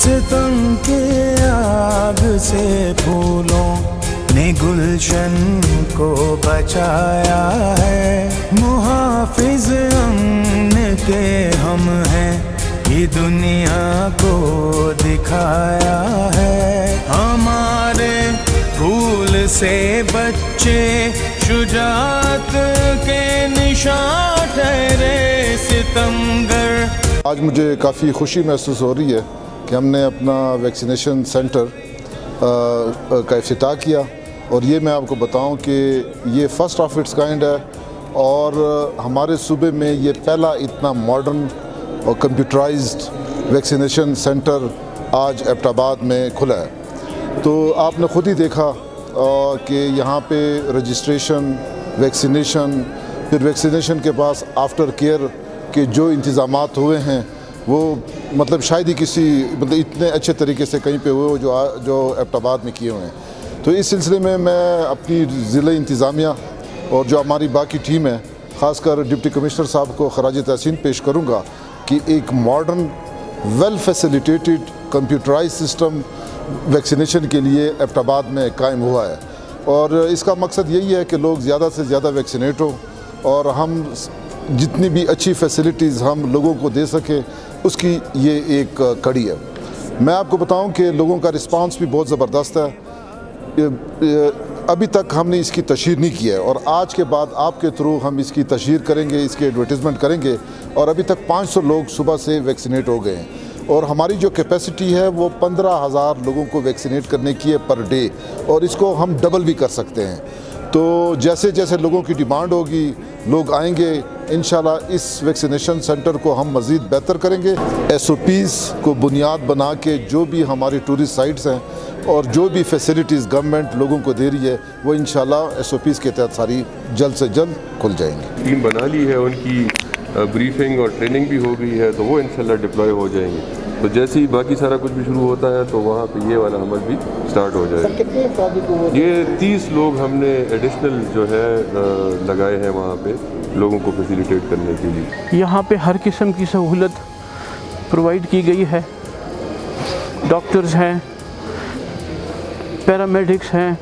सितम के आग से फूलों ने गुलशन को बचाया है। मुहाफिज अमन के हम हैं, ये दुनिया को दिखाया है। हमारे फूल से बच्चे शुजाअत के निशान ठहरे सितमगर। आज मुझे काफ़ी खुशी महसूस हो रही है कि हमने अपना वैक्सीनेशन सेंटर का इफ्तिताह किया, और ये मैं आपको बताऊं कि ये फ़र्स्ट ऑफ इट्स काइंड है, और हमारे सूबे में ये पहला इतना मॉडर्न और कंप्यूटराइज्ड वैक्सीनेशन सेंटर आज एबटाबाद में खुला है। तो आपने ख़ुद ही देखा कि यहाँ पे रजिस्ट्रेशन, वैक्सीनेशन, फिर वैक्सीनेशन के पास आफ्टर केयर के जो इंतज़ामात हुए हैं वो मतलब शायद ही किसी इतने अच्छे तरीके से कहीं पे हुए जो एबटाबाद में किए हुए हैं। तो इस सिलसिले में मैं अपनी ज़िला इंतज़ामिया और जो हमारी बाकी टीम है, ख़ासकर डिप्टी कमिश्नर साहब को खराज तहसीन पेश करूँगा कि एक modern well facilitated computerise system vaccination के लिए एबटाबाद में कायम हुआ है, और इसका मकसद यही है कि लोग ज़्यादा से ज़्यादा वैक्सीनेट हों और हम जितनी भी अच्छी फैसिलिटीज़ हम लोगों को दे सकें, उसकी ये एक कड़ी है। मैं आपको बताऊं कि लोगों का रिस्पांस भी बहुत ज़बरदस्त है। अभी तक हमने इसकी तशहीर नहीं की है, और आज के बाद आपके थ्रू हम इसकी तशहीर करेंगे, इसकी एडवर्टीज़मेंट करेंगे, और अभी तक 500 लोग सुबह से वैक्सीनेट हो गए हैं, और हमारी जो कैपेसिटी है वो 15,000 लोगों को वैक्सीनेट करने की है पर डे, और इसको हम डबल भी कर सकते हैं। तो जैसे जैसे लोगों की डिमांड होगी, लोग आएंगे, इंशाल्लाह इस वैक्सीनेशन सेंटर को हम मज़ीद बेहतर करेंगे। SOPs को बुनियाद बना के जो भी हमारी टूरिस्ट साइट्स हैं और जो भी फैसिलिटीज़ गवर्नमेंट लोगों को दे रही है, वो इंशाल्लाह SOPs के तहत सारी जल्द से जल्द खुल जाएंगी। टीम बना ली है, उनकी ब्रीफिंग और ट्रेनिंग भी हो गई है, तो वो इंशाल्लाह डिप्लॉय हो जाएंगे। तो जैसे ही बाकी सारा कुछ भी शुरू होता है तो वहाँ पे ये वाला अमल भी स्टार्ट हो जाएगा। ये 30 लोग हमने एडिशनल जो है लगाए हैं वहाँ पे लोगों को फैसिलिटेट करने के लिए। यहाँ पे हर किस्म की सहूलत प्रोवाइड की गई है। डॉक्टर्स हैं, पैरामेडिक्स हैं,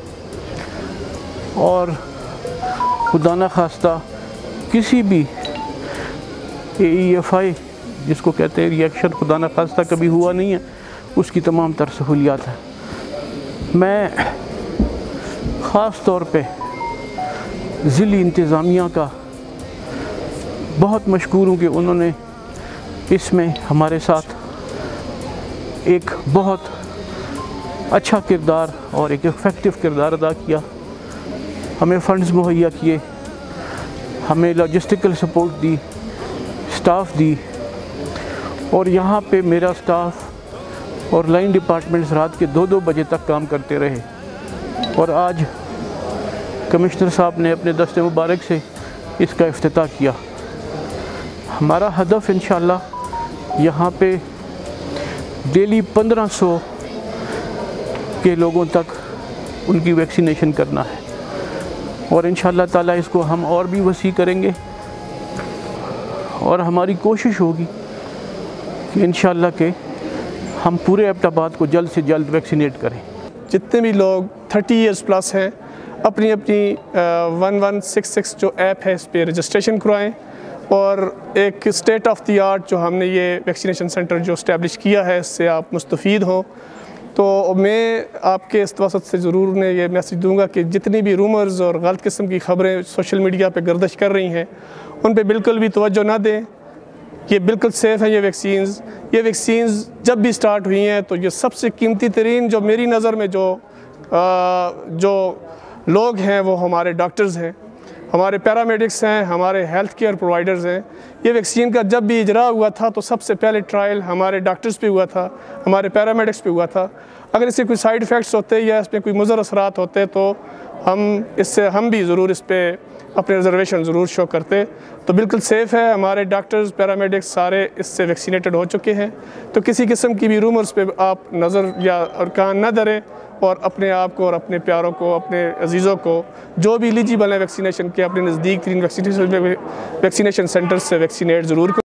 और खुदा न खास्ता किसी भी AEFI जिसको कहते हैं रिएक्शन खुदा न खास्ता कभी हुआ नहीं है, उसकी तमाम तर सहूलियात हैं। मैं ख़ास तौर पे ज़िली इंतज़ामिया का बहुत मशकूर हूँ कि उन्होंने इसमें हमारे साथ एक बहुत अच्छा किरदार और एक इफ़ेक्टिव किरदार अदा किया। हमें फ़ंड्स मुहैया किए, हमें लॉजिस्टिकल सपोर्ट दी, स्टाफ दी, और यहाँ पे मेरा स्टाफ और लाइन डिपार्टमेंट्स रात के 2-2 बजे तक काम करते रहे, और आज कमिश्नर साहब ने अपने दस्ते मुबारक से इसका इफ्तिताह किया। हमारा हदफ इंशाअल्लाह यहाँ पे डेली 1500 के लोगों तक उनकी वैक्सीनेशन करना है, और इंशाअल्लाह ताला इसको हम और भी वसी करेंगे, और हमारी कोशिश होगी कि इंशाअल्लाह के हम पूरे एबटाबाद को जल्द से जल्द वैक्सीनेट करें। जितने भी लोग 30 ईयर्स प्लस हैं, अपनी 1166 जो ऐप है इस पर रजिस्ट्रेशन करवाएं, और एक स्टेट ऑफ द आर्ट जो हमने ये वैक्सीनेशन सेंटर जो इस्टेब्लिश किया है, इससे आप मुस्तफ़ीद हों। तो मैं आपके इस वसत से ज़रूर ने ये मैसेज दूंगा कि जितनी भी रूमर्स और गलत किस्म की ख़बरें सोशल मीडिया पे गर्दिश कर रही हैं, उन पे बिल्कुल भी तवज्जो ना दें। ये बिल्कुल सेफ़ है। ये वैक्सीन्स जब भी स्टार्ट हुई हैं तो ये सबसे कीमती तरीन जो मेरी नज़र में जो लोग हैं वो हमारे डॉक्टर्स हैं, हमारे पैरामेडिक्स हैं, हमारे हेल्थ केयर प्रोवाइडर्स हैं। ये वैक्सीन का जब भी इजरा हुआ था तो सबसे पहले ट्रायल हमारे डॉक्टर्स पे हुआ था, हमारे पैरामेडिक्स पे हुआ था। अगर इसके कोई साइड इफ़ेक्ट्स होते या इसमें कोई मुज़र असरात होते तो हम भी ज़रूर इस पर अपने रिजर्वेशन ज़रूर शो करते। तो बिल्कुल सेफ़ है। हमारे डॉक्टर्स पैरामेडिक्स सारे इससे वैक्सीनेटेड हो चुके हैं। तो किसी किस्म की भी रूमर्स पे आप नज़र या और कान न धरें, और अपने आप को और अपने प्यारों को, अपने अजीज़ों को जो भी एलिजिबल है वैक्सीनेशन के, अपने नज़दीक तरीन वैक्सीनेशन सेंटर से वैक्सीनेट ज़रूर करें।